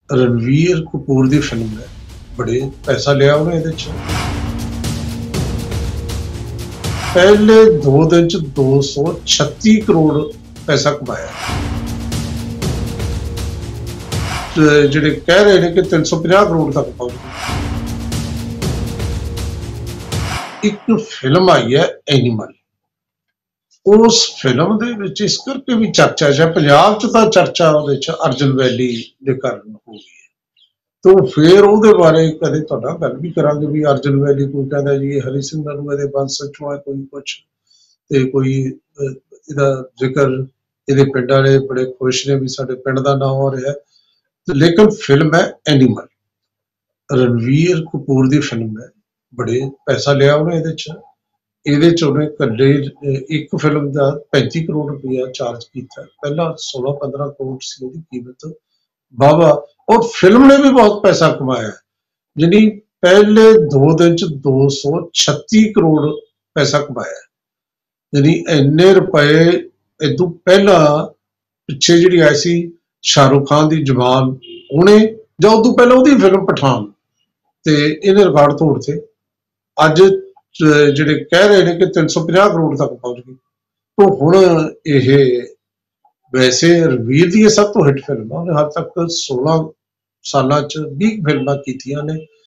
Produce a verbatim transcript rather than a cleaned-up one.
रणवीर कपूर दी film है, बड़े पैसा लिया उन्हें इहदे च। पहले दो दिन च दो सौ छत्ती करोड़ पैसा कमाया। ते जिहड़े कह रहे ने कि तीन सौ पचास करोड़ तक पहुंच गए। एक फिल्म आई है एनिमल, उस फिल्म दे विच इस करके भी चर्चा है, पंजाब च तां चर्चा उहदे च अर्जन वैली दे कारण हो गई है। तो फिर ਉਹਦੇ ਬਾਰੇ ਕਦੇ ਤੁਹਾਡਾ ਗੱਲ ਵੀ ਕਰਾਂਗੇ ਵੀ ਅਰਜਨ ਵੈਲੀ ਕੋਈ ਕਹਿੰਦਾ ਜੀ ਇਹ ਹਰੀ ਸਿੰਘ ਨਲੂਆ ਇਹਦੇ ਬੰਸ ਚੋਂ ਹੈ, ਕੋਈ ਕੁਛ ਤੇ ਕੋਈ ਅਹ, ਇਹਦਾ ਜ਼ਿਕਰ ਇਹਦੇ ਪਿੰਡ ਵਾਲੇ ਬੜੇ ਖੁਸ਼ ਨੇ ਵੀ ਸਾਡੇ ਪਿੰਡ ਦਾ ਨਾਮ ਹੋ ਰਿਹਾ ਤੇ ਲੇਕਿਨ ਫਿਲਮ ਹੈ ਐਨੀਮਲ, ਰਣਵੀਰ ਕਪੂਰ ਦੀ ਫਿਲਮ ਹੈ। ਬੜੇ ਪੈਸਾ ਲਿਆ ਉਹਨੇ ਇਹਦੇ ਚ ਇਹਦੇ ਚ ਉਹਨੇ ਇਕੱਲੇ ਇੱਕ ਫਿਲਮ ਦਾ ਪੈਂਤੀ ਕਰੋੜ ਰੁਪਇਆ ਚਾਰਜ ਕੀਤਾ। ਪਹਿਲਾਂ सोलह पंद्रह ਕਰੋੜ ਸੀ ਉਹਦੀ ਕੀਮਤ ਵਾਹਵਾ, और फिल्म ने भी बहुत पैसा कमाया, यानी पहले दो दिन च दो सौ छत्ती करोड़ पैसा कमाया। यानी इन्ने रुपए इदू पहला पिछे जी आई सी शाहरुख खान की जवान उन्हें या उदू पहले उहदी फिल्म पठान ते इन्हें रिकॉर्ड तोड़ते। अज जिहड़े कह रहे हैं कि तीन सौ पचास करोड़ तक पहुंच गई। तो हुण ये वैसे रणवीर की सब तो हिट फिल्म है, उन्हें हद तक सोलह साल च बीस फिल्मां कीतियां ने